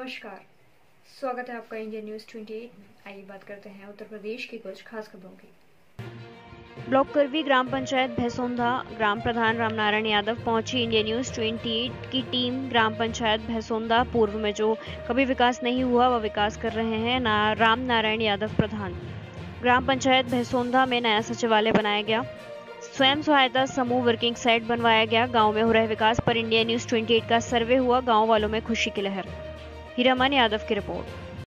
नमस्कार, स्वागत है आपका इंडिया न्यूज 28। आइए बात करते हैं उत्तर प्रदेश की कुछ खास खबरों की। ब्लॉक करवी ग्राम पंचायत भैसोंधा ग्राम प्रधान रामनारायण यादव पहुंची इंडिया न्यूज 28 की टीम। ग्राम पंचायत भैसोंधा पूर्व में जो कभी विकास नहीं हुआ वह विकास कर रहे हैं रामनारायण यादव प्रधान। ग्राम पंचायत भैसोंधा में नया सचिवालय बनाया गया, स्वयं सहायता समूह वर्किंग सेट बनवाया गया। गांव में हो रहे विकास पर इंडिया न्यूज 28 का सर्वे हुआ, गांव वालों में खुशी की लहर। हीरामन यादव की रिपोर्ट।